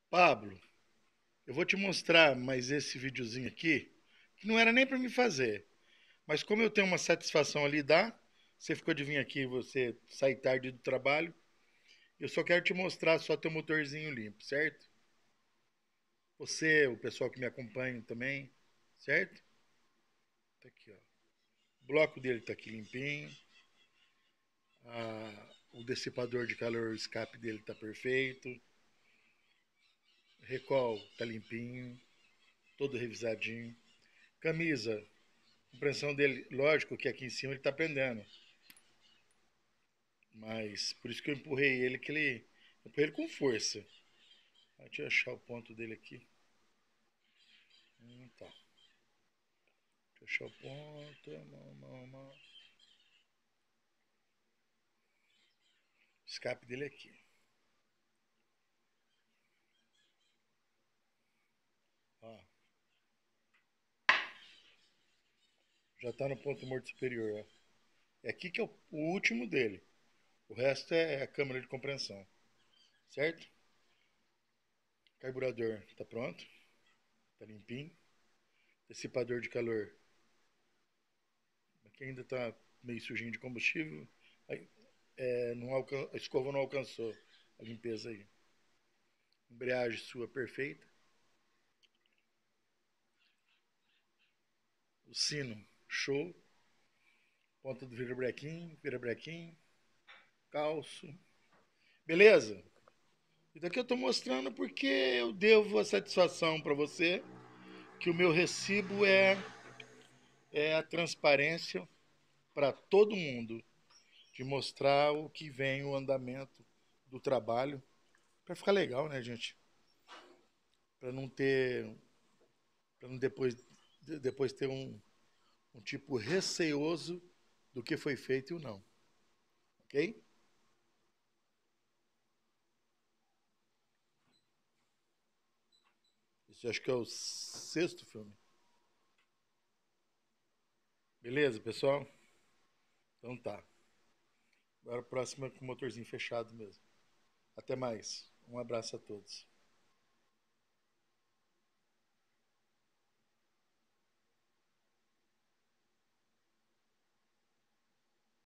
Pablo, eu vou te mostrar mais esse videozinho aqui, que não era nem para me fazer, mas como eu tenho uma satisfação ali, dá. Você ficou de vir aqui, você sai tarde do trabalho. Eu só quero te mostrar só teu motorzinho limpo, certo? Você, o pessoal que me acompanha também, certo? Tá aqui, ó. O bloco dele tá aqui limpinho. O dissipador de calor, o escape dele tá perfeito. Recall tá limpinho, todo revisadinho. Camisa, a impressão dele, lógico que aqui em cima ele tá prendendo. Mas por isso que eu empurrei ele, que ele. Eu empurrei ele com força. Deixa eu achar o ponto dele aqui. Tá. Deixa eu achar o ponto. Não. O escape dele é aqui. Ó. Já tá no ponto morto superior. Ó. É aqui que é o último dele. O resto é a câmara de compreensão. Certo? Carburador tá pronto. Tá limpinho. Dissipador de calor. Aqui ainda tá meio sujinho de combustível. Aí, a escova não alcançou a limpeza aí. Embreagem sua perfeita. O sino, show. Ponta do virabrequim, calço. Beleza? E daqui eu tô mostrando porque eu devo a satisfação para você que o meu recibo é a transparência para todo mundo de mostrar o que vem o andamento do trabalho para ficar legal, né, gente? Para não ter, para não depois ter um tipo receoso do que foi feito e o não, ok? Isso acho que é o sexto filme. Beleza, pessoal? Então tá. Agora o próximo é com o motorzinho fechado mesmo. Até mais. Um abraço a todos.